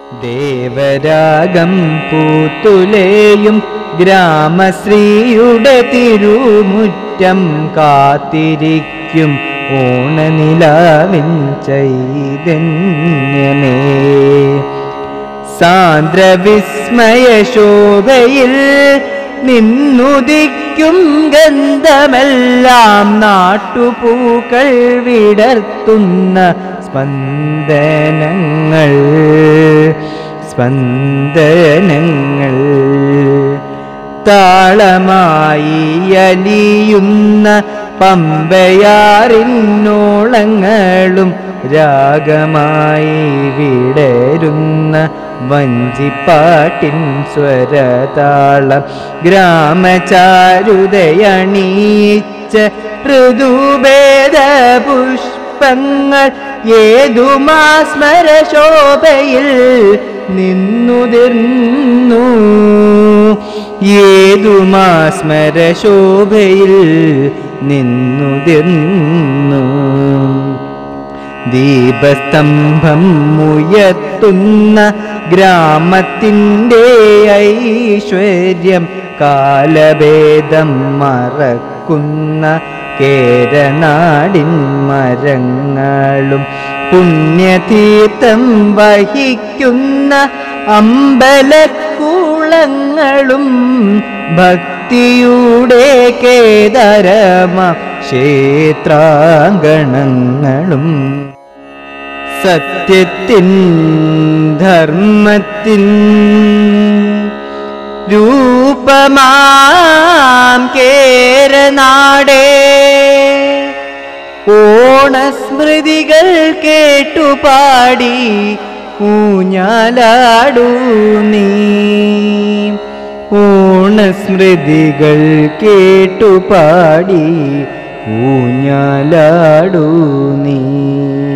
ദേവരാഗം പൂത്തുലയും ഗ്രാമശ്രീയുടെ തിരുമുറ്റം കാത്തിരിക്കും ഓണനിലാവിൻ ചൈതന്യമേ. സാന്ദ്രവിസ്മയ ശോഭയിൽ നിന്നുദിക്കും ഗന്ധമെല്ലാം നാട്ടുപൂക്കൾ വിടർത്തുന്ന സ്പന്ദനങ്ങൾ സ്പന്ദനങ്ങൾ. താളമായി അലിയുന്ന പമ്പയാറിന്നോളങ്ങളും രാഗമായി വിടരുന്ന വഞ്ചിപ്പാട്ടിൻ സ്വരതാളം. ഗ്രാമചാരുതയണീച്ച ഋതുഭേദ പുഷ്പങ്ങൾ ഏതുമാസ്മര ശോഭയിൽ നിന്നുതിർന്നു. ഏതുമാസ്മര ശോഭയിൽ നിന്നുതിർന്നു. ദീപസ്തംഭം ഉയർത്തുന്ന ഗ്രാമത്തിൻ്റെ ഐശ്വര്യം കാലഭേദം മറക്കുന്ന കേരനാടിൻ മരങ്ങളും പുണ്യതീർത്ഥം വഹിക്കുന്ന അമ്പലക്കൂളങ്ങളും ഭക്തിയുടെ കേദാരമ ക്ഷേത്രാങ്കണങ്ങളും. സത്യത്തിൻ ധർമ്മത്തിൻ രൂപമാം കേരനാടേ, ഓണസ്മൃതികൾ കേട്ടുപാടി ഊഞ്ഞാലാടൂ നീ. ഓണസ്മൃതികൾ കേട്ടുപാടി ഊഞ്ഞാലാടൂ നീ.